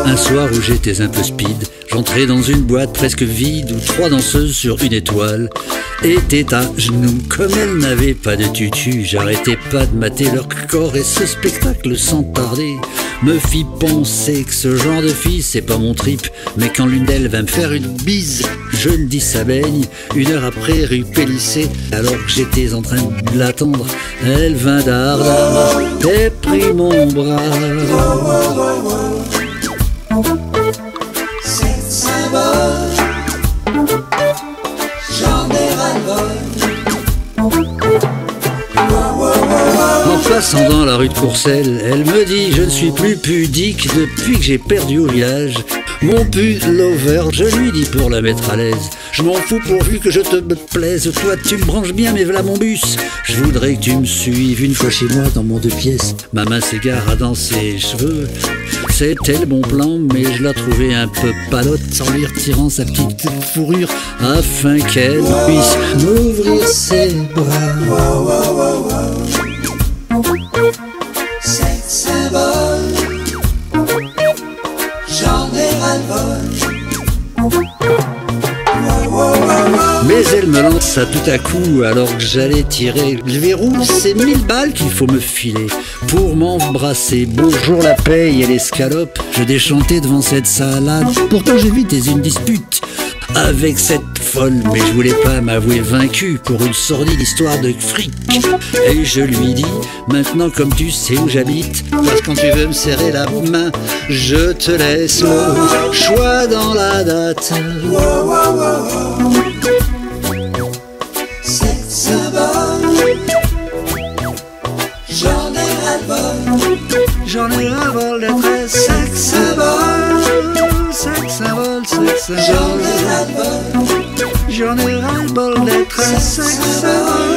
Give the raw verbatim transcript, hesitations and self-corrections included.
Un soir où j'étais un peu speed, j'entrais dans une boîte presque vide où trois danseuses sur une étoile étaient à genoux. Comme elles n'avaient pas de tutu, j'arrêtais pas de mater leur corps et ce spectacle sans tarder me fit penser que ce genre de fille c'est pas mon trip. Mais quand l'une d'elles va me faire une bise, je ne dis ça baigne. Une heure après, rue Pélissé, alors que j'étais en train de l'attendre, elle vint d'Ardard et prit mon bras. Sexe symbole, j'en ai ras-le-bol. En passant dans la rue de Courcelles, elle me dit je ne suis plus pudique depuis que j'ai perdu au village mon pullover. Je lui dis pour la mettre à l'aise, je m'en fous pourvu que je te me plaise. Toi tu me branches bien mais v'là mon bus, je voudrais que tu me suives une fois chez moi dans mon deux pièces. Ma main s'égare dans ses cheveux, c'était le bon plan mais je la trouvais un peu palote en lui retirant sa petite fourrure afin qu'elle puisse m'ouvrir ses bras. Sexe symbole, j'en ai ras-le-bol. Mais elle me lança tout à coup alors que j'allais tirer le verrou. C'est mille balles qu'il faut me filer pour m'embrasser. Bonjour la paye et l'escalope, je déchantais devant cette salade. Pourtant j'évitais une dispute avec cette folle, mais je voulais pas m'avouer vaincu pour une sordide histoire de fric. Et je lui dis, maintenant comme tu sais où j'habite, parce que quand tu veux me serrer la main, je te laisse le choix dans la date. Sexe symbole, j'en ai ras-le-bol. J'en ai ras-le-bol d'être sexe symbole, sexe symbole, sexe symbole. J'en ai ras-le-bol. J'en ai ras-le-bol d'être sexe symbole.